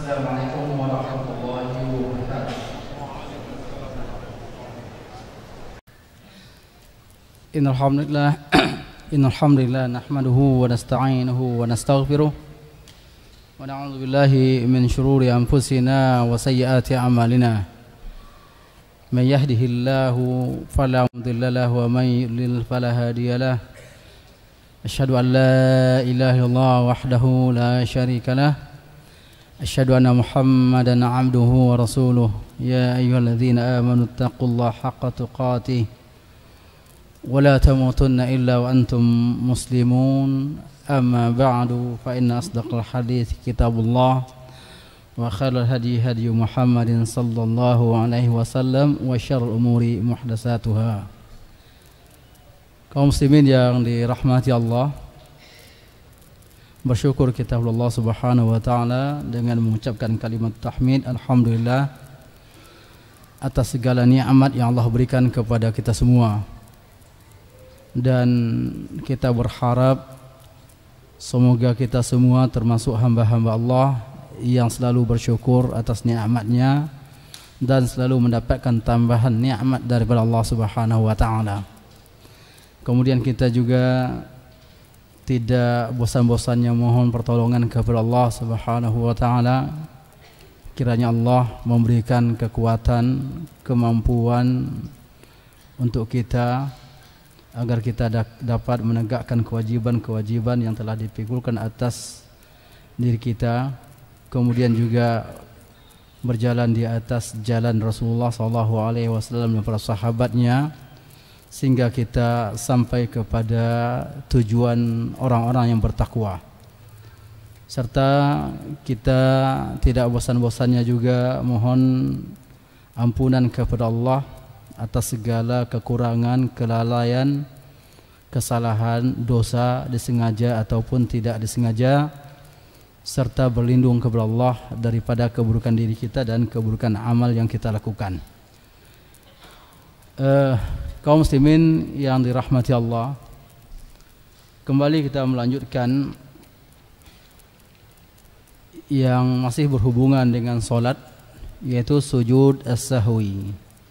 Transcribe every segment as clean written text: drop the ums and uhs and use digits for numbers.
Assalamualaikum warahmatullahi wabarakatuh. Innal hamdalillah nahmaduhu wa nasta'inuhu wa nastaghfiruh wa na'udzu billahi min shururi anfusina wa sayyiati a'malina. Man yahdihillahu fala mudilla lahu wa man yudlil fala hadiya lahu. Asyhadu an la ilaha illallah wahdahu la syarika lah. Asyhadu anna Muhammadan 'abduhu wa rasuluh. Ya ayyuhalladzina amanu taqullaha haqqa tuqatih wa la tamutunna illa wa antum muslimun. Amma ba'du, fa inna asdaqal hadits kitabullah wa khairal hadi hadi Muhammadin sallallahu alaihi wasallam wa syarrul umuri muhdatsatuha. Kaum muslimin yang dirahmati Allah, bersyukur kita kepada Allah Subhanahu wa taala dengan mengucapkan kalimat tahmid alhamdulillah atas segala nikmat yang Allah berikan kepada kita semua. Dan kita berharap semoga kita semua termasuk hamba-hamba Allah yang selalu bersyukur atas nikmatnya dan selalu mendapatkan tambahan nikmat daripada Allah Subhanahu wa taala. Kemudian kita juga tidak bosan-bosannya mohon pertolongan kepada Allah Subhanahu wa taala. Kiranya Allah memberikan kekuatan, kemampuan untuk kita agar kita dapat menegakkan kewajiban-kewajiban yang telah dipikulkan atas diri kita. Kemudian juga berjalan di atas jalan Rasulullah SAW dan para sahabatnya, sehingga kita sampai kepada tujuan orang-orang yang bertakwa. Serta kita tidak bosan-bosannya juga mohon ampunan kepada Allah atas segala kekurangan, kelalaian, kesalahan, dosa disengaja ataupun tidak disengaja, serta berlindung kepada Allah daripada keburukan diri kita dan keburukan amal yang kita lakukan. Kaum muslimin yang dirahmati Allah, kembali kita melanjutkan yang masih berhubungan dengan solat, yaitu sujud as-sahwi.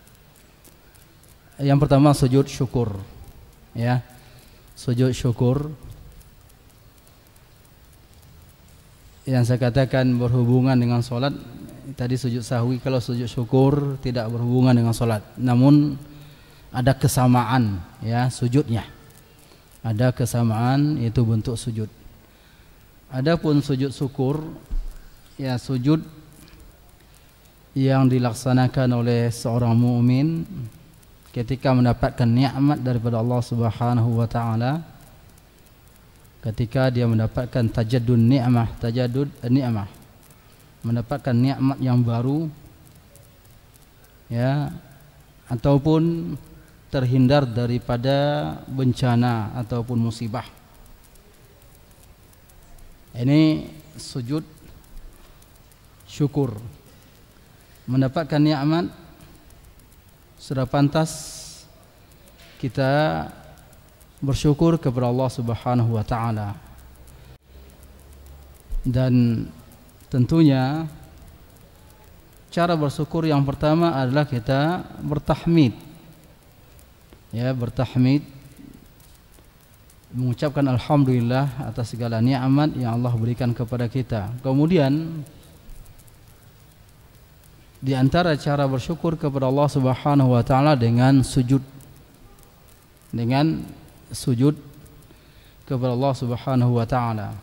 Yang pertama sujud syukur, ya, sujud syukur. Yang saya katakan berhubungan dengan solat tadi sujud sahwi. Kalau sujud syukur tidak berhubungan dengan solat, namun ada kesamaan, ya, sujudnya. Ada kesamaan, yaitu bentuk sujud. Adapun sujud syukur, ya, sujud yang dilaksanakan oleh seorang mukmin ketika mendapatkan nikmat daripada Allah Subhanahu wa taala, ketika dia mendapatkan tajaddud nikmah, mendapatkan nikmat yang baru, ya, ataupun terhindar daripada bencana ataupun musibah. Ini sujud syukur. Mendapatkan nikmat sudah pantas kita bersyukur kepada Allah Subhanahu wa taala. Dan tentunya cara bersyukur yang pertama adalah kita bertahmid. Ya, bertahmid, mengucapkan alhamdulillah atas segala nikmat yang Allah berikan kepada kita. Kemudian di antara cara bersyukur kepada Allah Subhanahu wa taala dengan sujud. Dengan sujud kepada Allah Subhanahu wa taala.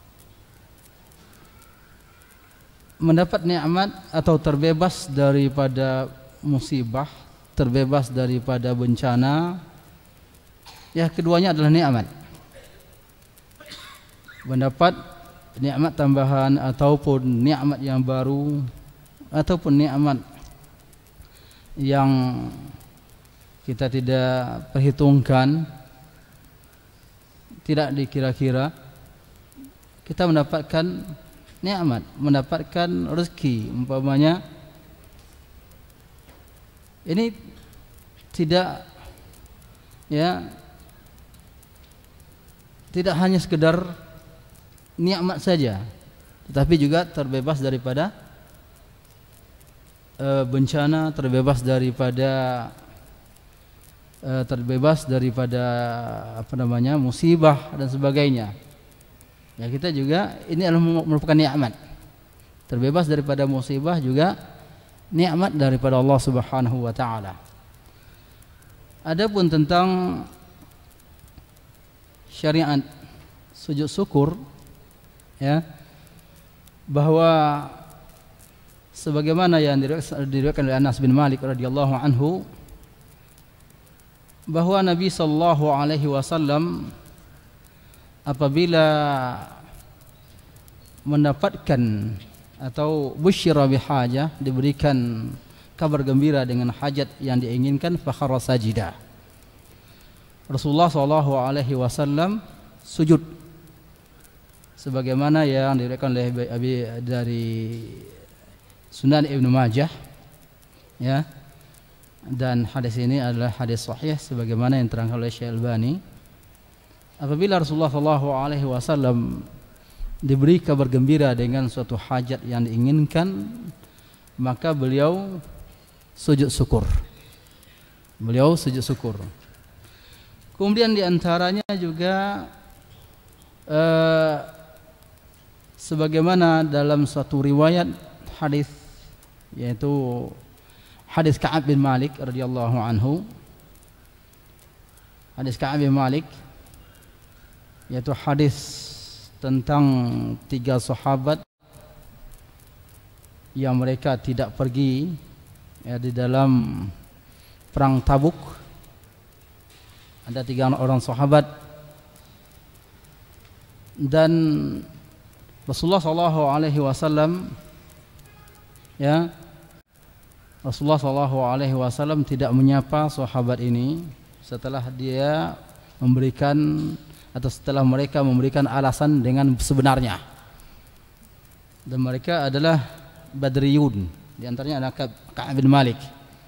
Mendapat nikmat atau terbebas daripada musibah, terbebas daripada bencana, ya, keduanya adalah nikmat. Mendapat nikmat tambahan ataupun nikmat yang baru ataupun nikmat yang kita tidak perhitungkan, tidak dikira-kira, kita mendapatkan nikmat, mendapatkan rezeki umpamanya. Ini tidak, ya, tidak hanya sekedar nikmat saja, tetapi juga terbebas daripada bencana, terbebas daripada musibah dan sebagainya. Ya, kita juga ini adalah merupakan nikmat. Terbebas daripada musibah juga nikmat daripada Allah Subhanahu wa taala. Adapun tentang syariat sujud syukur, ya, bahwa sebagaimana yang diriwayatkan oleh Anas bin Malik radhiyallahu anhu, bahwa Nabi sallallahu alaihi wasallam apabila mendapatkan atau busyira bihajah, diberikan kabar gembira dengan hajat yang diinginkan, fakhara sajida, Rasulullah sallallahu alaihi wasallam sujud sebagaimana yang diriwayatkan oleh dari Sunan Ibnu Majah, ya, dan hadis ini adalah hadis sahih sebagaimana yang terangkan oleh Syekh Albani. Apabila Rasulullah sallallahu alaihi wasallam diberi kabar gembira dengan suatu hajat yang diinginkan, maka beliau sujud syukur. Kemudian diantaranya juga sebagaimana dalam suatu riwayat hadis, yaitu hadis Ka'ab bin Malik radhiyallahu anhu. Hadis Ka'ab bin Malik yaitu hadis tentang 3 sahabat yang mereka tidak pergi, ya, di dalam perang Tabuk. Ada 3 orang sahabat dan Rasulullah sallallahu alaihi wasallam, ya, Rasulullah sallallahu alaihi wasallam tidak menyapa sahabat ini setelah dia memberikan atau setelah mereka memberikan alasan dengan sebenarnya. Dan mereka adalah Badriyun, di antaranya adalah Ka'ab bin Malik.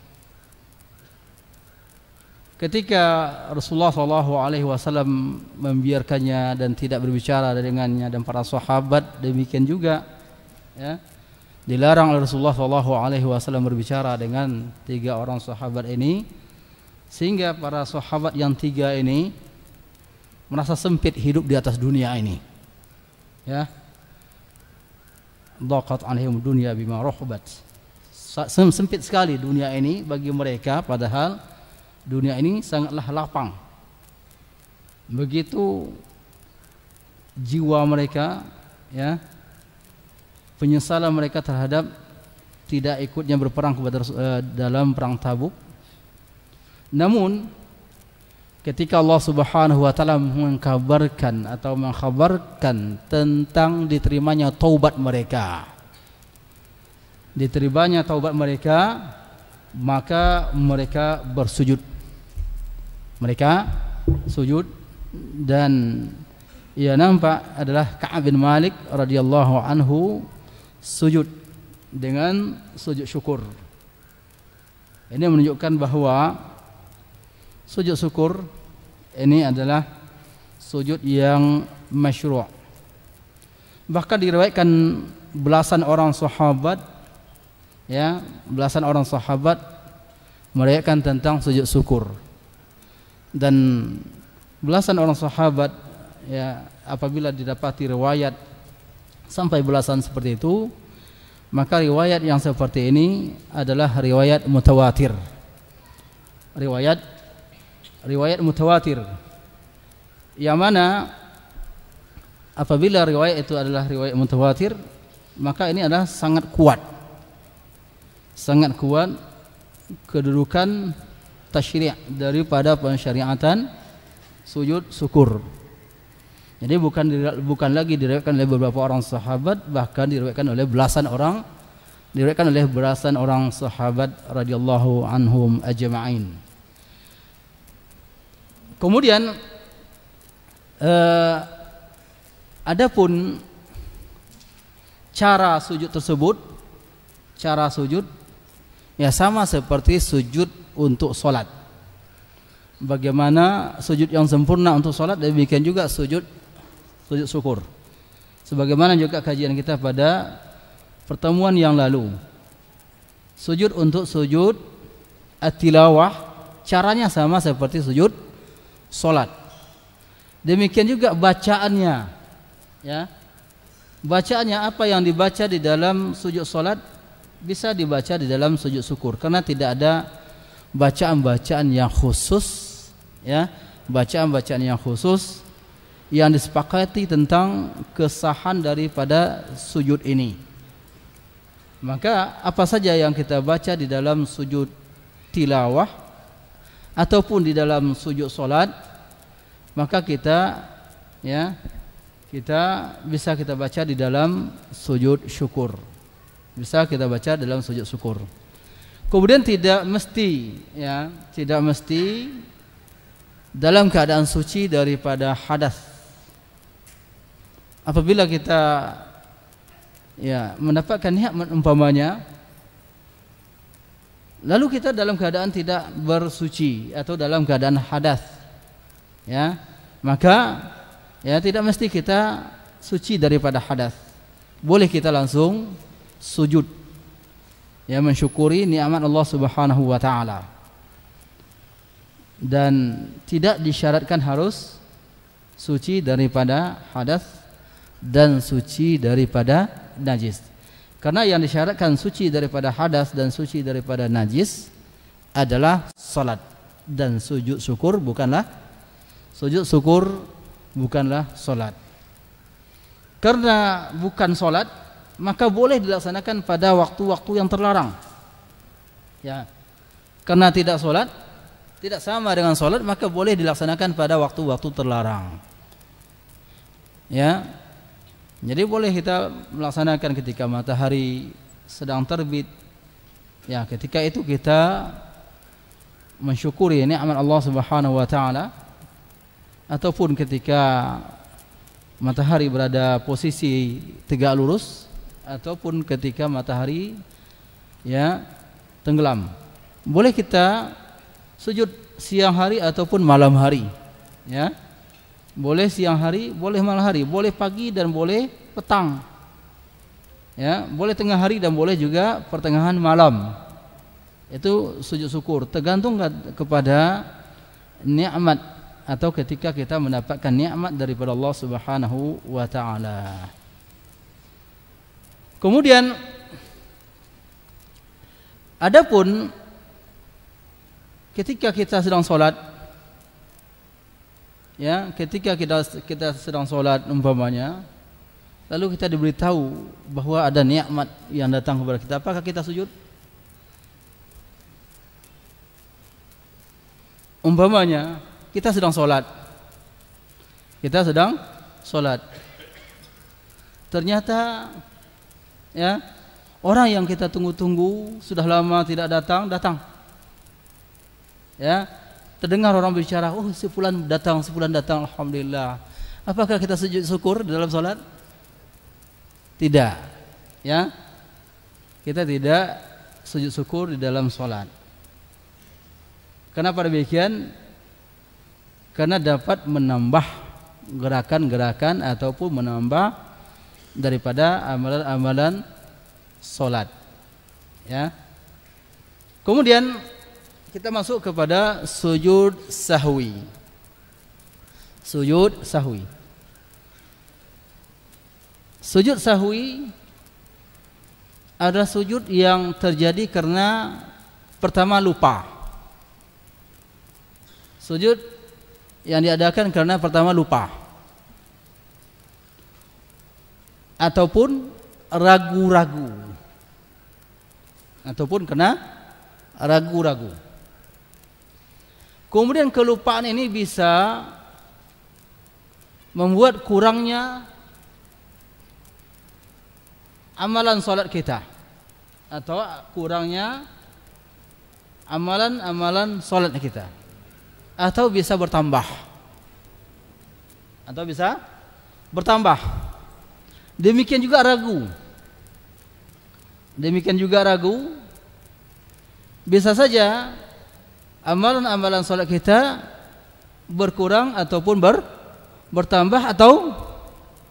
Ketika Rasulullah SAW membiarkannya dan tidak berbicara dengannya dan para sahabat demikian juga, ya, dilarang oleh Rasulullah SAW berbicara dengan 3 orang sahabat ini, sehingga para sahabat yang 3 ini merasa sempit hidup di atas dunia ini, ya. Dhaqat alaihim dunya bima rahabat. Sempit sekali dunia ini bagi mereka, padahal dunia ini sangatlah lapang. Begitu jiwa mereka, ya, penyesalan mereka terhadap tidak ikutnya berperang dalam perang Tabuk. Namun ketika Allah Subhanahu wa taala mengkabarkan tentang diterimanya taubat mereka, maka mereka bersujud. Mereka sujud, dan ia nampak adalah Ka'ab bin Malik radhiyallahu anhu sujud dengan sujud syukur. Ini menunjukkan bahwa sujud syukur ini adalah sujud yang masyru'. Bahkan diriwayatkan belasan orang sahabat, ya, meriwayatkan tentang sujud syukur. Dan belasan orang sahabat, ya, apabila didapati riwayat sampai belasan seperti itu, maka riwayat yang seperti ini adalah riwayat mutawatir. Riwayat mutawatir, yang mana apabila riwayat itu adalah riwayat mutawatir, maka ini adalah sangat kuat kedudukan tasyri' daripada pensyariatan sujud syukur. Jadi bukan lagi diriwayatkan oleh beberapa orang sahabat, bahkan diriwayatkan oleh belasan orang sahabat radhiyallahu anhum ajma'in. Kemudian adapun cara sujud tersebut, ya, sama seperti sujud untuk sholat. Bagaimana sujud yang sempurna untuk sholat, demikian juga sujud syukur. Sebagaimana juga kajian kita pada pertemuan yang lalu, Sujud untuk sujud at-tilawah caranya sama seperti sujud salat. Demikian juga bacaannya, ya. Bacaannya apa yang dibaca di dalam sujud salat bisa dibaca di dalam sujud syukur, karena tidak ada bacaan-bacaan yang khusus, ya, bacaan-bacaan yang khusus yang disepakati tentang kesahan daripada sujud ini. Maka apa saja yang kita baca di dalam sujud tilawah ataupun di dalam sujud salat, maka kita, ya, kita bisa kita baca di dalam sujud syukur. Bisa kita baca dalam sujud syukur. Kemudian tidak mesti, ya, tidak mesti dalam keadaan suci daripada hadas. Apabila kita, ya, mendapatkan nikmat umpamanya, lalu kita dalam keadaan tidak bersuci atau dalam keadaan hadas, ya, maka, ya, tidak mesti kita suci daripada hadas. Boleh kita langsung sujud, ya, mensyukuri nikmat Allah Subhanahu wa taala. Dan tidak disyaratkan harus suci daripada hadas dan suci daripada najis. Karena yang disyaratkan suci daripada hadas dan suci daripada najis adalah salat, dan sujud syukur bukanlah salat. Karena bukan salat, maka boleh dilaksanakan pada waktu-waktu yang terlarang. Ya. Karena tidak salat, tidak sama dengan salat, maka boleh dilaksanakan pada waktu-waktu terlarang. Ya. Jadi boleh kita melaksanakan ketika matahari sedang terbit. Ya, ketika itu kita mensyukuri nikmat Allah Subhanahu wa taala, ataupun ketika matahari berada posisi tegak lurus, ataupun ketika matahari, ya, tenggelam. Boleh kita sujud siang hari ataupun malam hari, ya. Boleh siang hari, boleh malam hari, boleh pagi dan boleh petang, ya, boleh tengah hari dan boleh juga pertengahan malam. Itu sujud syukur, tergantung kepada nikmat atau ketika kita mendapatkan nikmat daripada Allah Subhanahu wa taala. Kemudian adapun ketika kita sedang salat, ya, ketika kita sedang salat umpamanya, lalu kita diberitahu bahwa ada nikmat yang datang kepada kita, apakah kita sujud? Umpamanya kita sedang salat, ternyata, ya, orang yang kita tunggu-tunggu sudah lama tidak datang, ya. Terdengar orang bicara, oh, si fulan datang, alhamdulillah. Apakah kita sujud syukur dalam salat? Tidak, ya. Kita tidak sujud syukur di dalam salat. Kenapa demikian? Karena dapat menambah gerakan-gerakan ataupun menambah daripada amalan-amalan salat, ya. Kemudian kita masuk kepada sujud sahwi. Sujud sahwi. Sujud sahwi adalah sujud yang terjadi karena pertama lupa. Sujud yang diadakan karena pertama lupa, ataupun ragu-ragu, ataupun kena ragu-ragu. Kemudian kelupaan ini bisa membuat kurangnya amalan salat kita, atau kurangnya amalan-amalan salat kita, atau bisa bertambah, Demikian juga ragu. Bisa saja amalan-amalan salat kita berkurang ataupun bertambah atau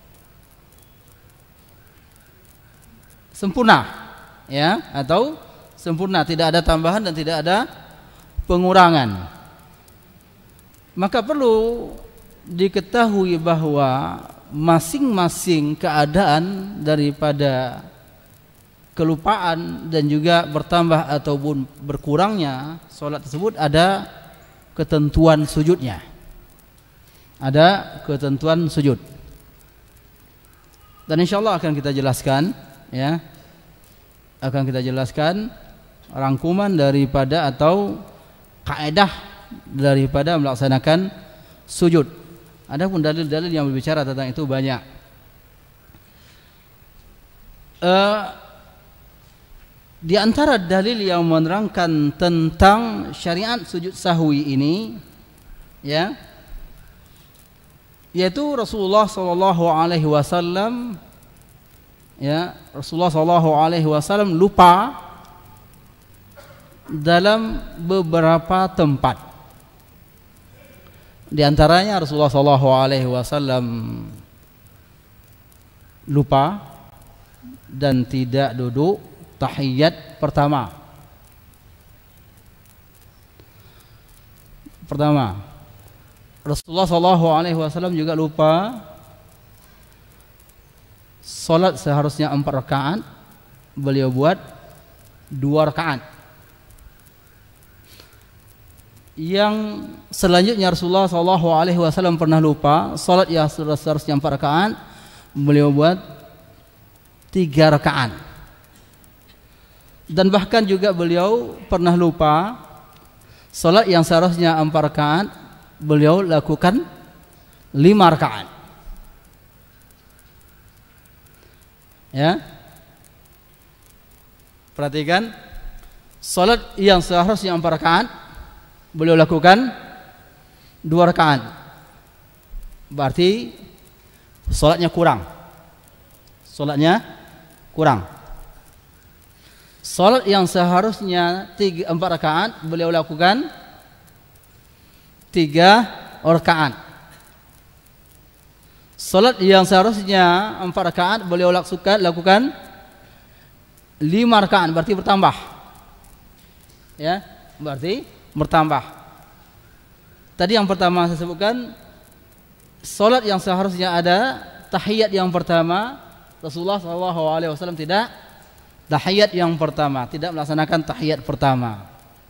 sempurna, ya, atau sempurna, tidak ada tambahan dan tidak ada pengurangan. Maka perlu diketahui bahwa masing-masing keadaan daripada kelupaan dan juga bertambah ataupun berkurangnya sholat tersebut ada ketentuan sujudnya. Ada ketentuan sujud. Dan insyaallah akan kita jelaskan, ya. Akan kita jelaskan rangkuman daripada atau kaidah daripada melaksanakan sujud. Adapun dalil-dalil yang berbicara tentang itu banyak. Di antara dalil yang menerangkan tentang syariat sujud sahwi ini, ya, yaitu Rasulullah sallallahu alaihi wasallam, ya, Rasulullah sallallahu alaihi wasallam lupa dalam beberapa tempat. Di antaranya Rasulullah sallallahu alaihi wasallam lupa dan tidak duduk tahiyat pertama. Rasulullah sallallahu alaihi wasallam juga lupa salat seharusnya 4 rakaat, beliau buat 2 rakaat. Yang selanjutnya Rasulullah sallallahu alaihi wasallam pernah lupa salat yang seharusnya 4 rakaat, beliau buat 3 rakaat. Dan bahkan juga beliau pernah lupa salat yang seharusnya 4 rakaat, beliau lakukan 5 rakaat. Ya. Perhatikan, salat yang seharusnya 4 rakaat, beliau lakukan 2 rakaat. Berarti salatnya kurang. Salatnya kurang. Salat yang seharusnya 4 rakaat, beliau lakukan 3 rakaat. Salat yang seharusnya 4 rakaat, beliau lakukan 5 rakaat, berarti bertambah. Ya, berarti bertambah. Tadi yang pertama saya sebutkan, salat yang seharusnya ada tahiyat yang pertama, Rasulullah SAW tidak tahiyat yang pertama, tidak melaksanakan tahiyat pertama.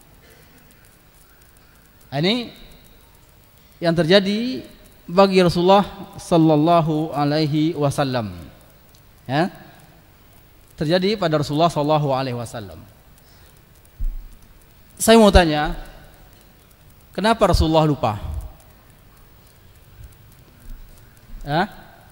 Ini yang terjadi bagi Rasulullah sallallahu alaihi wasallam. Ya. Terjadi pada Rasulullah sallallahu alaihi wasallam. Saya mau tanya, kenapa Rasulullah lupa? Ya?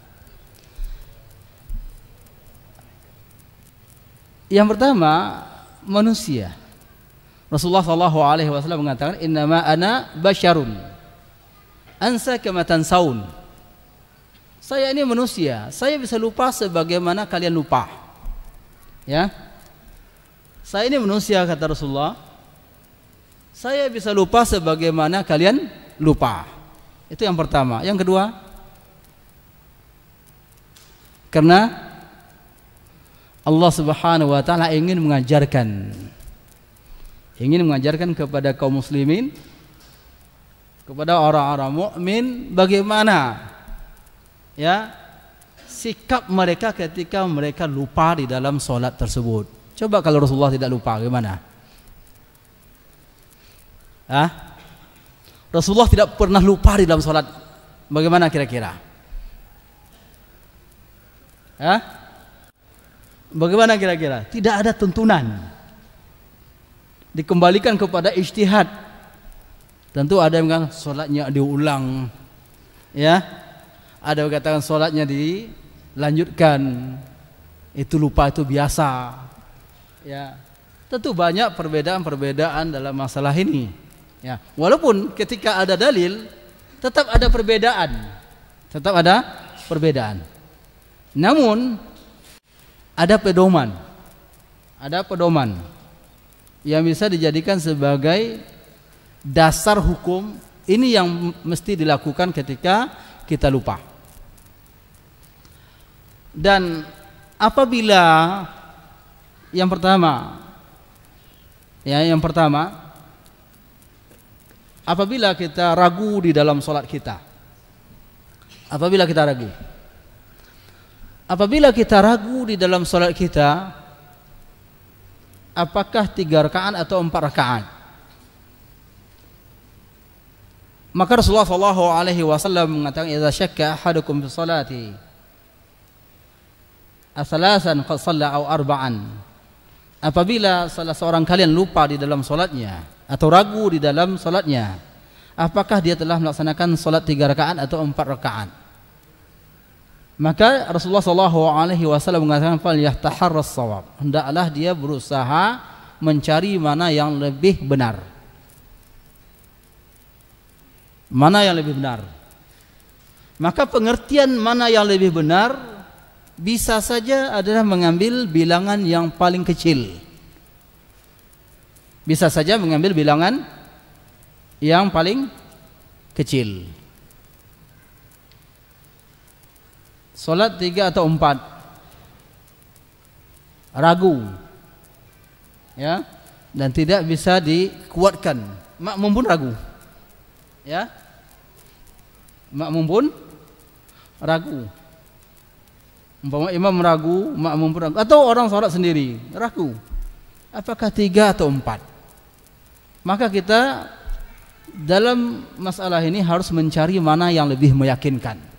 Yang pertama, manusia. Rasulullah sallallahu alaihi wasallam mengatakan, "Innama ana basyarun ansa kama tansaun." Saya ini manusia, saya bisa lupa sebagaimana kalian lupa. Ya. Saya ini manusia, kata Rasulullah. Saya bisa lupa sebagaimana kalian lupa. Itu yang pertama. Yang kedua, karena Allah Subhanahu wa taala ingin mengajarkan kepada kaum muslimin, kepada orang-orang mukmin, bagaimana ya sikap mereka ketika mereka lupa di dalam sholat tersebut. Coba kalau Rasulullah tidak lupa, gimana? Rasulullah tidak pernah lupa di dalam sholat, bagaimana kira-kira? Bagaimana kira-kira? Tidak ada tuntunan, dikembalikan kepada ijtihad. Tentu ada yang mengatakan sholatnya diulang, ya. Ada yang katakan sholatnya dilanjutkan, itu lupa, itu biasa, ya. Tentu banyak perbedaan-perbedaan dalam masalah ini, ya. Walaupun ketika ada dalil, tetap ada perbedaan, namun ada pedoman yang bisa dijadikan sebagai dasar hukum. Ini yang mesti dilakukan ketika kita lupa. Dan apabila yang pertama Ya, yang pertama, apabila kita ragu di dalam sholat kita. Apabila kita ragu. Apabila kita ragu di dalam sholat kita, apakah 3 rakaat atau 4 rakaat? Maka Rasulullah SAW mengatakan, "Idza syakka ahadukum fi salati asalasan qad shalla aw arba'an." Apabila salah seorang kalian lupa di dalam salatnya atau ragu di dalam salatnya, apakah dia telah melaksanakan salat 3 rakaat atau 4 rakaat? Maka Rasulullah SAW mengatakan, "Falyahtaharras shawab." Hendaklah dia berusaha mencari mana yang lebih benar. Mana yang lebih benar? Maka pengertian mana yang lebih benar bisa saja adalah mengambil bilangan yang paling kecil. Bisa saja mengambil bilangan yang paling kecil. Salat 3 atau 4, ragu, ya, dan tidak bisa dikuatkan. Makmum pun ragu, ya, makmum pun ragu. Umpama imam ragu, makmum pun ragu, atau orang sholat sendiri ragu, apakah 3 atau 4? Maka kita dalam masalah ini harus mencari mana yang lebih meyakinkan.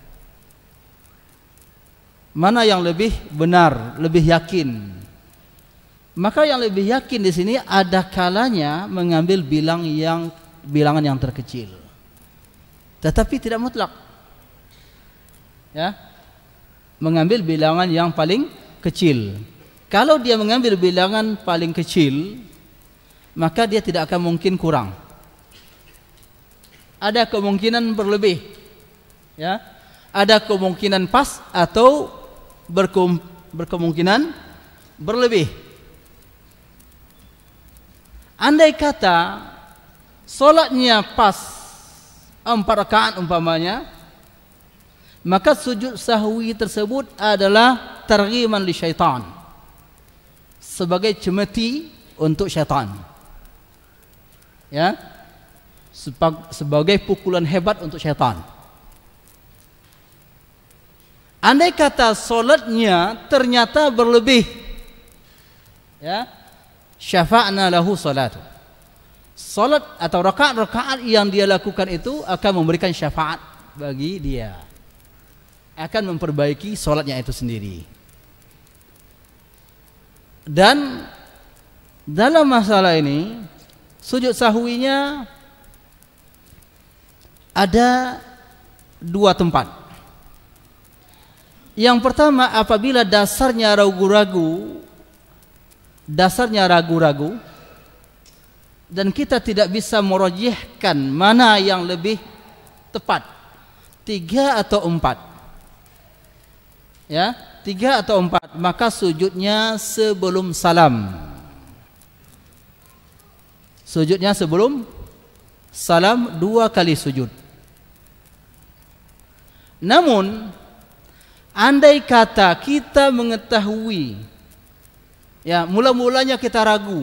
Mana yang lebih benar, lebih yakin. Maka yang lebih yakin di sini ada kalanya mengambil bilangan yang terkecil. Tetapi tidak mutlak. Ya. Mengambil bilangan yang paling kecil. Kalau dia mengambil bilangan paling kecil, maka dia tidak akan mungkin kurang. Ada kemungkinan berlebih. Ya. Ada kemungkinan pas atau berkemungkinan berlebih. Andai kata solatnya pas 4 rakaat umpamanya, maka sujud sahwi tersebut adalah targhiman li syaitan, sebagai cemeti untuk syaitan, ya, sebagai pukulan hebat untuk syaitan. Andai kata solatnya ternyata berlebih, ya, syafa'na lahu salatu. Salat atau rakaat-rakaat yang dia lakukan itu akan memberikan syafaat bagi dia, akan memperbaiki salatnya itu sendiri. Dan dalam masalah ini sujud sahwinya ada 2 tempat. Yang pertama, apabila dasarnya ragu-ragu dan kita tidak bisa merajihkan mana yang lebih tepat, 3 atau 4, ya, 3 atau 4, maka sujudnya sebelum salam. Sujudnya sebelum salam 2 kali sujud. Namun andai kata kita mengetahui, ya, mula-mulanya kita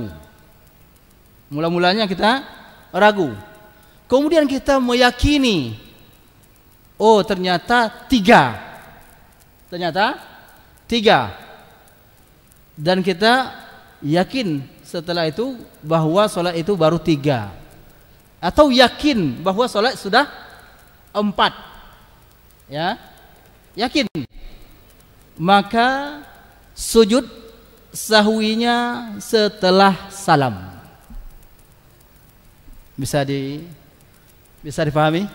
ragu, kemudian kita meyakini, oh ternyata 3, dan kita yakin setelah itu bahwa sholat itu baru 3, atau yakin bahwa sholat sudah 4, ya, yakin, maka sujud sahwinya setelah salam. Bisa dipahami?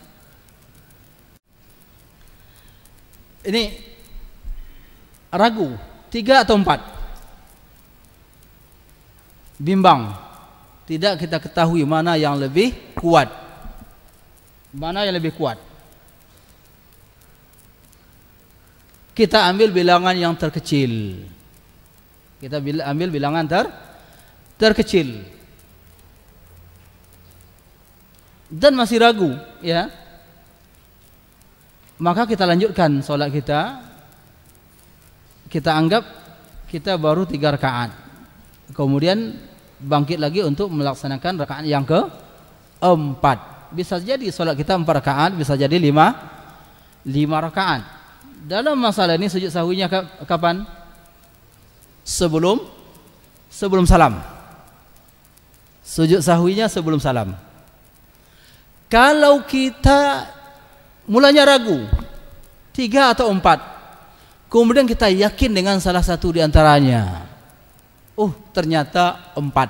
Ini ragu 3 atau 4, bimbang, tidak kita ketahui mana yang lebih kuat. Kita ambil bilangan yang terkecil. Terkecil. Dan masih ragu, ya. Maka kita lanjutkan sholat kita. Kita anggap kita baru 3 rakaat. Kemudian bangkit lagi untuk melaksanakan rakaat yang keempat. Bisa jadi sholat kita 4 rakaat, bisa jadi 5 rakaat. Dalam masalah ini sujud sahwinya kapan? Sebelum salam. Sujud sahwinya sebelum salam. Kalau kita mulanya ragu 3 atau 4, kemudian kita yakin dengan salah satu di antaranya, ternyata 4.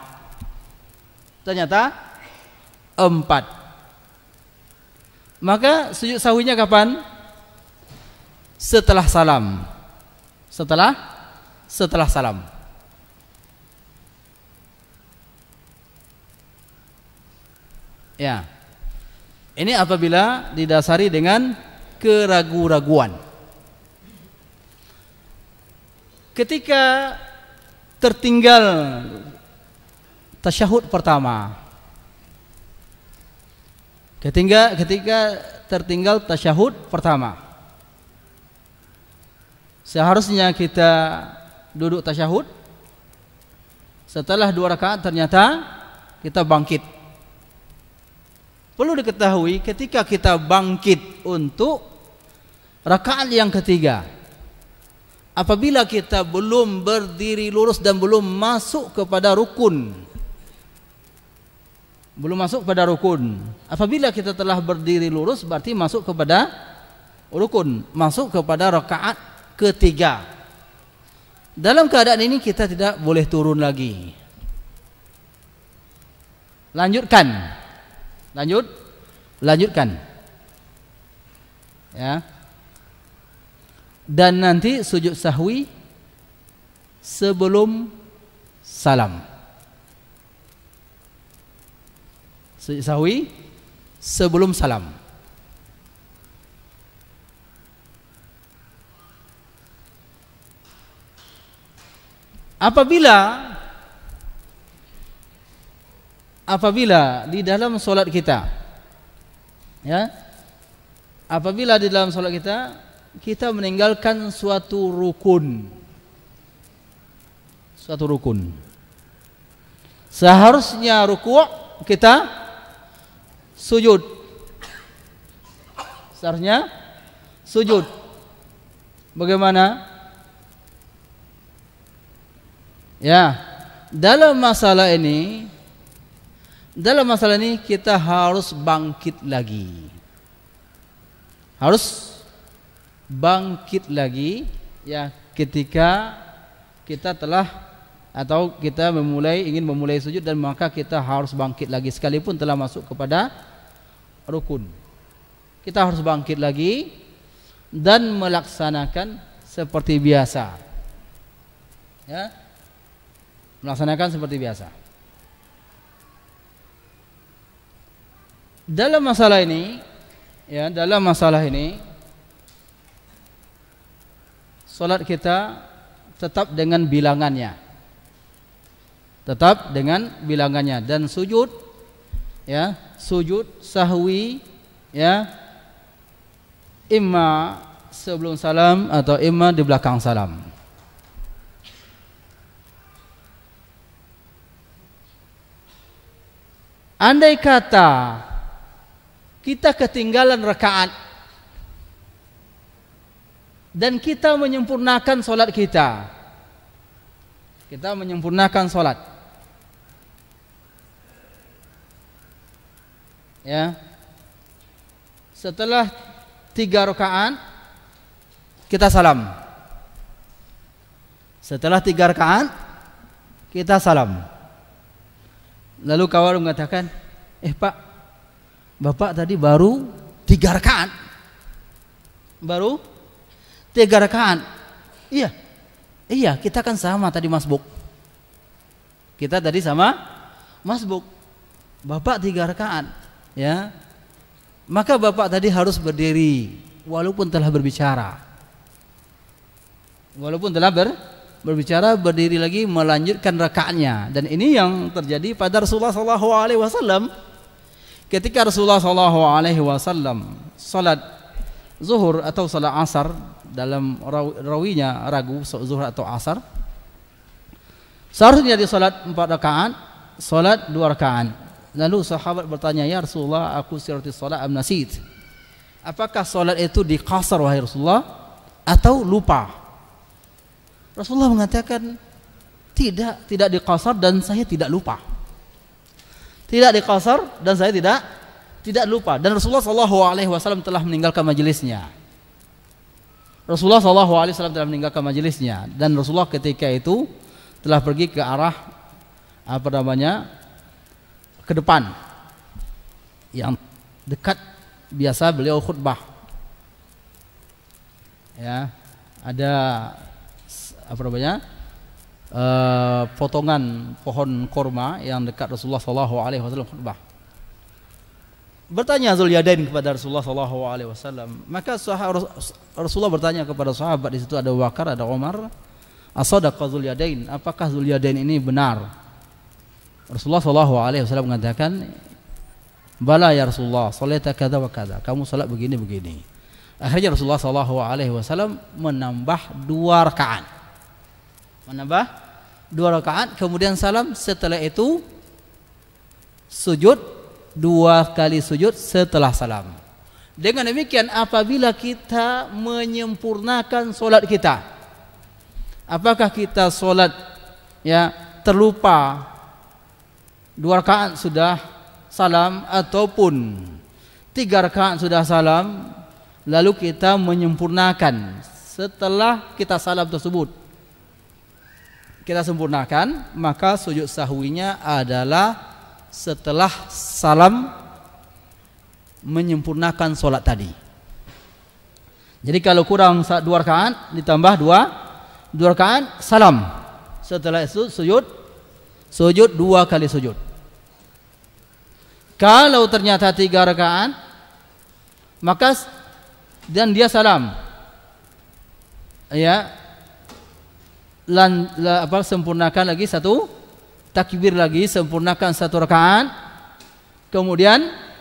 Maka sujud sahwinya kapan? Setelah salam. Setelah salam. Ya. Ini apabila didasari dengan keraguan-raguan. Ketika tertinggal tasyahud pertama, ketika tertinggal tasyahud pertama, seharusnya kita duduk tasyahud. Setelah 2 rakaat ternyata kita bangkit. Perlu diketahui ketika kita bangkit untuk rakaat yang ketiga, apabila kita belum berdiri lurus dan belum masuk kepada rukun, apabila kita telah berdiri lurus berarti masuk kepada rukun, masuk kepada rakaat ketiga. Dalam keadaan ini kita tidak boleh turun lagi. Lanjutkan. Ya. Dan nanti sujud sahwi sebelum salam. Sujud sahwi sebelum salam. Apabila di dalam solat kita, ya, apabila di dalam solat kita meninggalkan suatu rukun, seharusnya ruku' kita sujud, bagaimana? Ya, dalam masalah ini kita harus bangkit lagi, ya, ketika kita telah atau kita ingin memulai sujud, dan maka kita harus bangkit lagi sekalipun telah masuk kepada rukun. Kita harus bangkit lagi dan melaksanakan seperti biasa. Ya. Melaksanakan seperti biasa. Dalam masalah ini, salat kita tetap dengan bilangannya. Dan sujud, ya, sujud sahwi, ya, imma sebelum salam atau imma di belakang salam. Andai kata kita ketinggalan rakaat dan kita menyempurnakan solat kita, ya, setelah 3 rakaat kita salam. Lalu kawan mengatakan, Pak, Bapak tadi baru 3 rakaat. Iya, kita kan sama tadi masbuk. Bapak 3 rakaat, ya. Maka Bapak tadi harus berdiri walaupun telah berbicara. Berdiri lagi melanjutkan rakaatnya. Dan ini yang terjadi pada Rasulullah SAW. Ketika Rasulullah SAW salat zuhur atau salat asar, dalam rawinya ragu zuhur atau asar, seharusnya dia salat 4 rakaat, salat 2 rakaat. Lalu sahabat bertanya, "Ya Rasulullah, aku sirati salat am nasit?" Apakah salat itu diqasar wahai Rasulullah atau lupa? Rasulullah mengatakan, tidak diqasar dan saya tidak lupa. Tidak diqasar dan saya tidak lupa. Dan Rasulullah SAW telah meninggalkan majelisnya. Rasulullah SAW telah meninggalkan majelisnya, dan Rasulullah ketika itu telah pergi ke arah ke depan yang dekat biasa beliau khutbah. Ya, ada potongan pohon korma yang dekat Rasulullah SAW khutbah. Bertanya Zulyadain kepada Rasulullah SAW. Maka Rasulullah bertanya kepada sahabat, di situ ada Abu Bakar, ada Umar, "Asadaqa Zulyadain?" Apakah Zulyadain ini benar? Rasulullah SAW mengatakan, "Bala ya Rasulullah, salata kadza wa kadza." Kamu salat begini. Akhirnya Rasulullah SAW menambah 2 rakaat. Menambah 2 rakaat, kemudian salam. Setelah itu sujud 2 kali sujud setelah salam. Dengan demikian, apabila kita menyempurnakan solat kita, apakah kita solat terlupa 2 rakaat sudah salam, ataupun 3 rakaat sudah salam, lalu kita menyempurnakan setelah kita salam tersebut, kita sempurnakan, maka sujud sahwinya adalah setelah salam menyempurnakan solat tadi. Jadi kalau kurang 2 rakaat ditambah 2 rakaat salam. Setelah itu sujud 2 kali sujud. Kalau ternyata 3 rakaat, maka dan dia salam, ya, sempurnakan lagi 1 takbir lagi, sempurnakan 1 rakaat, kemudian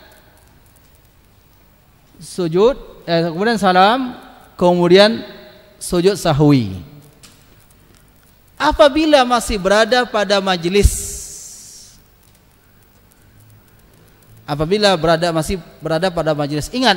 sujud, kemudian salam, kemudian sujud sahwi. Apabila masih berada pada majelis, masih berada pada majelis, ingat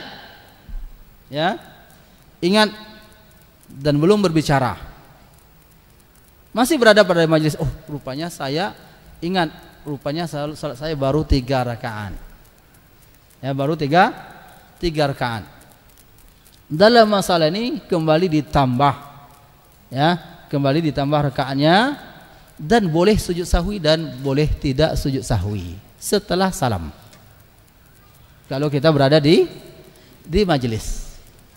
dan belum berbicara, masih berada pada majelis, rupanya saya ingat, salat saya baru 3 rakaat. Ya, baru 3 rakaat. Dalam masalah ini kembali ditambah, kembali ditambah rakaatnya, dan boleh sujud sahwi dan boleh tidak sujud sahwi setelah salam. Kalau kita berada di majelis.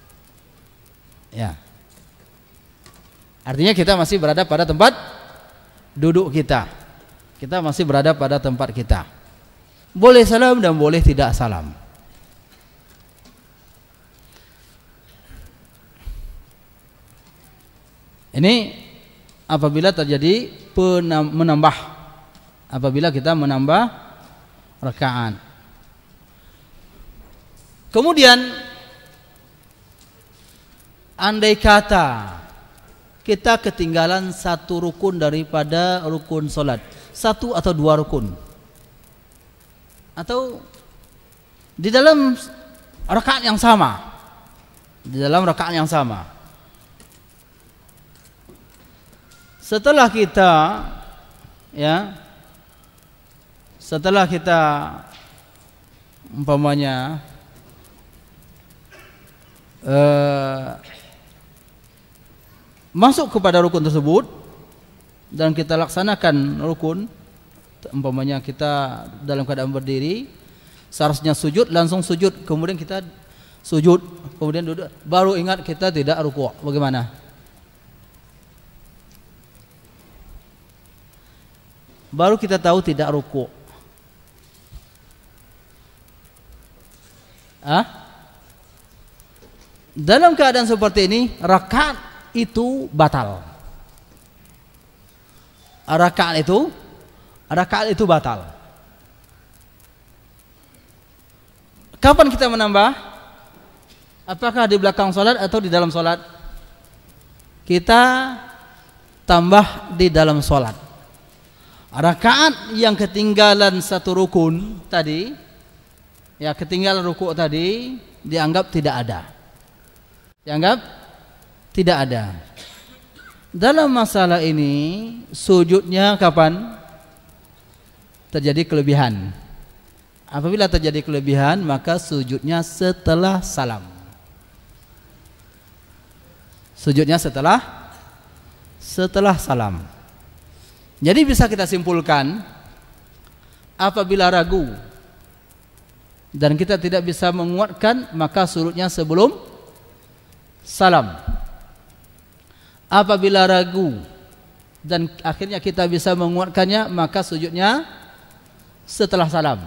Ya. Artinya kita masih berada pada tempat duduk kita. Kita masih berada pada tempat kita. Boleh salam dan boleh tidak salam. Ini apabila terjadi menambah, apabila kita menambah rakaat. Kemudian andai kata kita ketinggalan 1 rukun daripada rukun solat, 1 atau 2 rukun, atau di dalam rakaat yang sama, setelah kita umpamanya masuk kepada rukun tersebut dan kita laksanakan rukun, umpamanya kita dalam keadaan berdiri, seharusnya sujud, langsung sujud, kemudian kita sujud, kemudian duduk, baru ingat kita tidak rukuk, bagaimana? Baru kita tahu tidak rukuk. Dalam keadaan seperti ini, rakaat itu batal. Rakaat itu batal. Kapan kita menambah? Apakah di belakang salat atau di dalam salat? Kita tambah di dalam salat. Rakaat yang ketinggalan satu rukun tadi, ya ketinggalan rukuk tadi dianggap tidak ada. Dianggap tidak ada. Dalam masalah ini sujudnya kapan terjadi kelebihan? Apabila terjadi kelebihan maka sujudnya setelah salam. Sujudnya setelah salam. Jadi bisa kita simpulkan apabila ragu dan kita tidak bisa menguatkan maka sujudnya sebelum salam. Apabila ragu dan akhirnya kita bisa menguatkannya maka sujudnya setelah salam.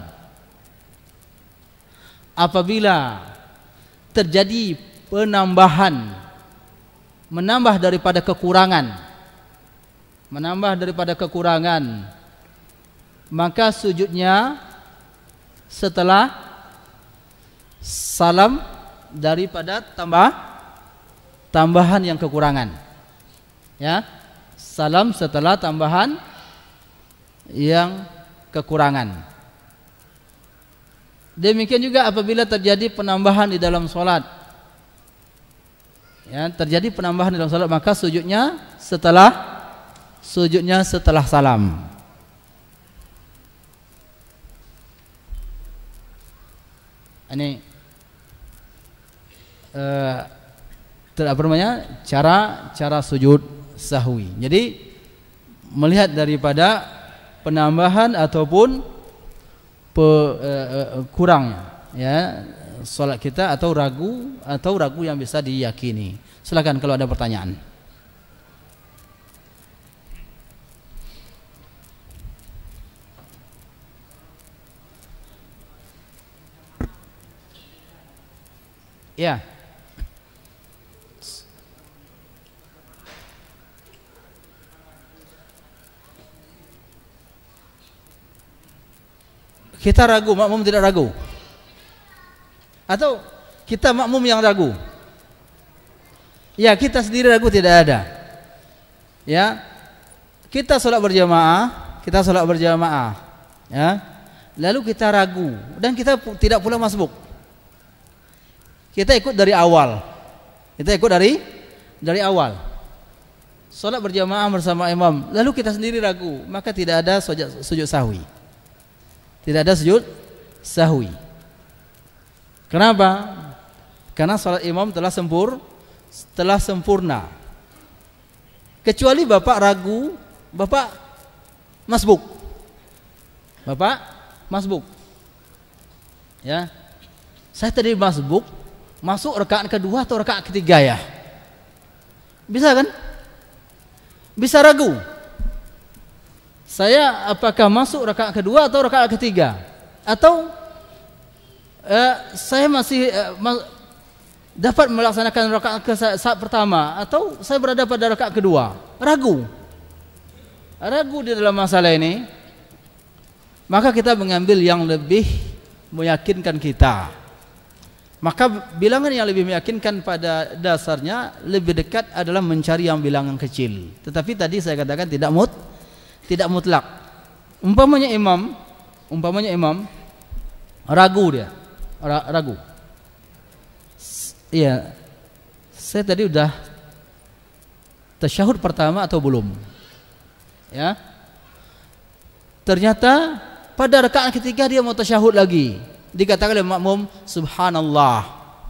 Apabila terjadi penambahan, menambah daripada kekurangan, maka sujudnya setelah salam daripada tambahan yang kekurangan. Ya, salam setelah tambahan yang kekurangan. Demikian juga apabila terjadi penambahan di dalam sholat, ya, terjadi penambahan di dalam sholat maka sujudnya setelah salam. Ini apa namanya, cara sujud sahwi. Jadi melihat daripada penambahan ataupun kurangnya, ya, salat kita atau ragu yang bisa diyakini. Silakan kalau ada pertanyaan. Ya. Kita ragu, makmum tidak ragu. Atau kita makmum yang ragu. Ya, kita sendiri ragu tidak ada. Ya. Kita salat berjamaah, ya. Lalu kita ragu dan kita tidak pula masbuk. Kita ikut dari awal. Salat berjamaah bersama imam, lalu kita sendiri ragu, maka tidak ada sujud sahwi. Tidak ada sujud sahwi. Kenapa? Karena salat imam telah sempurna. Kecuali bapak ragu, bapak masbuk. Ya. Saya tadi masbuk, masuk rakaat kedua atau rakaat ketiga ya? Bisa kan? Bisa ragu. Saya apakah masuk rakaat kedua atau rakaat ketiga? Atau saya masih dapat melaksanakan rakaat saat pertama atau saya berada pada rakaat kedua? Ragu di dalam masalah ini. Maka kita mengambil yang lebih meyakinkan kita. Maka bilangan yang lebih meyakinkan pada dasarnya lebih dekat adalah mencari yang bilangan kecil. Tetapi tadi saya katakan tidak mutlak. Umpamanya imam ragu dia. Ragu. Iya. Saya tadi udah tasyahud pertama atau belum? Ya. Ternyata pada rakaat ketiga dia mau tasyahud lagi. Dikatakan oleh makmum subhanallah.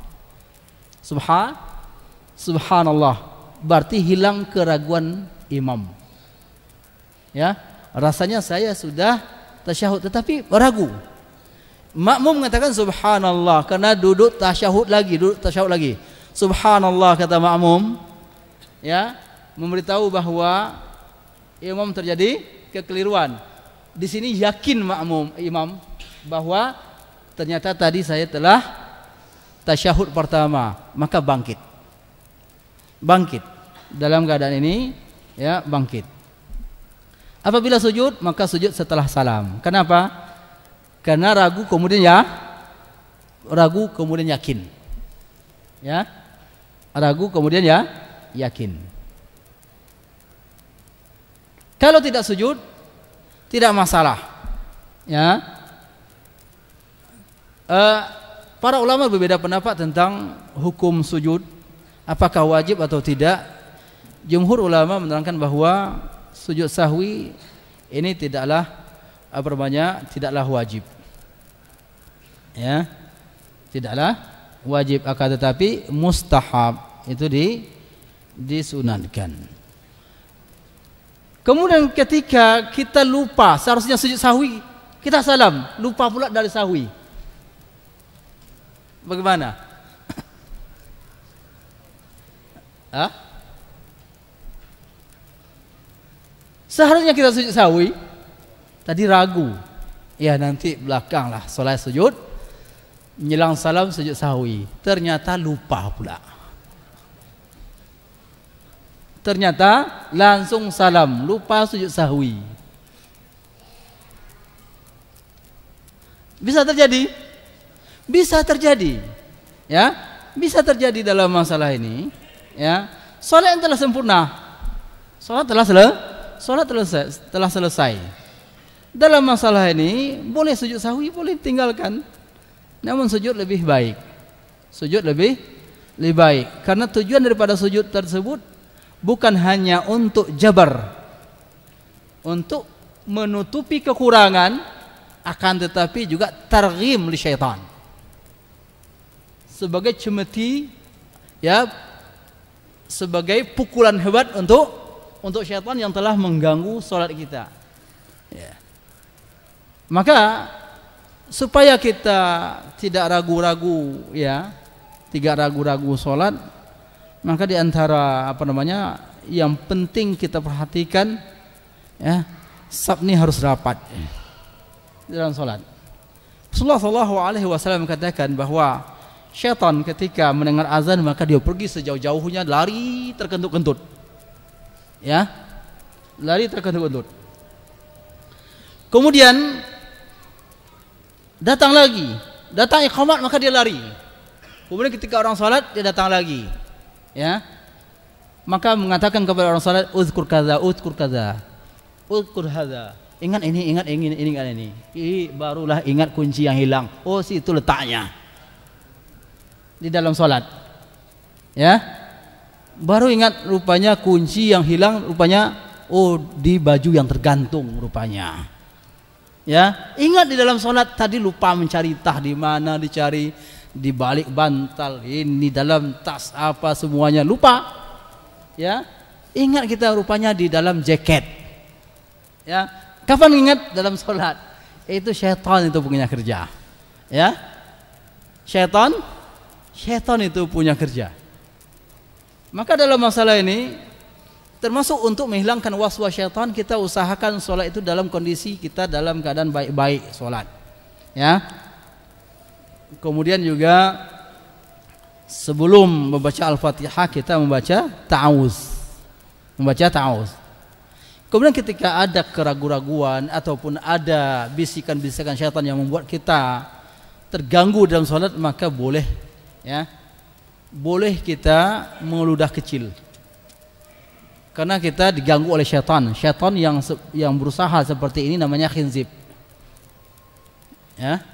Subhanallah. Berarti hilang keraguan imam. Ya, rasanya saya sudah tasyahud tetapi ragu. Makmum mengatakan subhanallah karena duduk tasyahud lagi. Subhanallah kata makmum, ya, memberitahu bahwa imam terjadi kekeliruan. Di sini yakin imam bahwa ternyata tadi saya telah tasyahud pertama, maka bangkit. Dalam keadaan ini, ya, bangkit. Apabila sujud, maka sujud setelah salam. Kenapa? Karena ragu kemudian yakin. Ya. Ragu kemudian yakin. Kalau tidak tidak masalah. Ya. Para ulama berbeda pendapat tentang hukum sujud, apakah wajib atau tidak. Jumhur ulama menerangkan bahwa sujud sahwi ini tidaklah tidaklah wajib. Ya. Tidaklah wajib, akan tetapi mustahab, itu disunatkan. Kemudian ketika kita lupa, seharusnya sujud sahwi, kita salam, lupa pula dari sahwi. Bagaimana? Hah? Seharusnya kita sujud sahwi, tadi ragu. Ya nanti belakanglah salat sujud, menjelang salam sujud sahwi. Ternyata lupa pula. Ternyata langsung salam, lupa sujud sahwi. Bisa terjadi? Bisa terjadi, ya, bisa terjadi dalam masalah ini, ya. Salat yang telah sempurna, salat telah selesai. Dalam masalah ini boleh sujud sahwi, boleh tinggalkan, namun sujud lebih baik, sujud lebih baik, karena tujuan daripada sujud tersebut bukan hanya untuk jabar, untuk menutupi kekurangan, akan tetapi juga targhim li syaitan, sebagai cemeti, ya, sebagai pukulan hebat untuk syaitan yang telah mengganggu salat kita. Ya. Maka supaya kita tidak ragu-ragu, ya, tidak ragu-ragu salat, maka di antara yang penting kita perhatikan, ya, saf ini harus rapat dalam salat. Rasulullah SAW katakan bahwa syaitan ketika mendengar azan maka dia pergi sejauh-jauhnya, lari terkentut-kentut. Ya. Lari terkentut-kentut. Kemudian datang lagi, datang iqamat maka dia lari. Kemudian ketika orang salat dia datang lagi. Ya. Maka mengatakan kepada orang salat, uzkur kaza, uzkur kaza. Uzkur hadza. Ingat ini, ingat ini. Barulah ingat kunci yang hilang. Oh, situ letaknya. Di dalam salat, ya, baru ingat rupanya kunci yang hilang, rupanya di baju yang tergantung rupanya, ya. Ingat di dalam salat tadi lupa mencari tah di mana, dicari di balik bantal, ini dalam tas apa, semuanya lupa, ya. Ingat kita rupanya di dalam jaket, ya. Kapan ingat? Dalam salat. Itu syaitan itu punya kerja, ya. Syaitan itu punya kerja. Maka dalam masalah ini, termasuk untuk menghilangkan waswas syaitan, kita usahakan sholat itu dalam kondisi kita dalam keadaan baik-baik sholat, ya. Kemudian juga sebelum membaca Al-Fatihah kita membaca ta'awuz. Kemudian ketika ada keraguan-raguan ataupun ada bisikan-bisikan syaitan yang membuat kita terganggu dalam sholat, maka boleh, ya, boleh kita mengeludah kecil, karena kita diganggu oleh syaitan yang berusaha seperti ini, namanya khinzib, ya,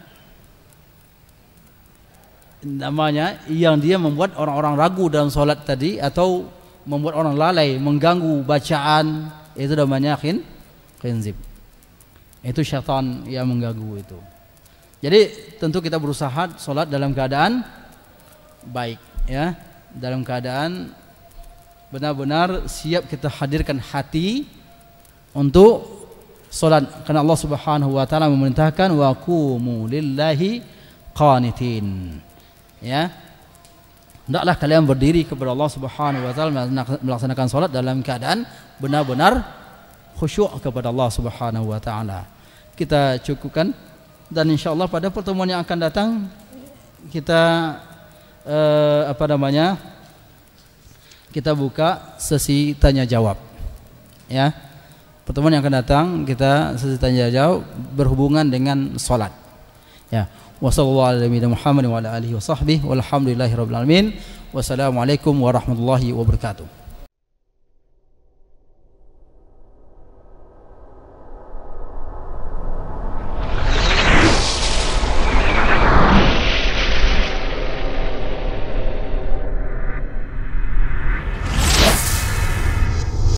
namanya yang dia membuat orang-orang ragu dalam sholat tadi, atau membuat orang lalai, mengganggu bacaan, itu namanya khinzib. Itu syaitan yang mengganggu itu. Jadi tentu kita berusaha sholat dalam keadaan baik, ya, dalam keadaan benar-benar siap kita hadirkan hati untuk salat, karena Allah Subhanahu wa taala memerintahkan wa qumu lillahi qanitin, ya. Hendaklah kalian berdiri kepada Allah Subhanahu wa taala melaksanakan salat dalam keadaan benar-benar khusyuk kepada Allah Subhanahu wa taala. Kita cukupkan, dan insyaallah pada pertemuan yang akan datang kita kita buka sesi tanya jawab, ya. Pertemuan yang akan datang kita sesi tanya jawab berhubungan dengan salat, ya. Wassalamualaikum warahmatullahi wabarakatuh. Wassalamualaikum warahmatullahi wabarakatuh.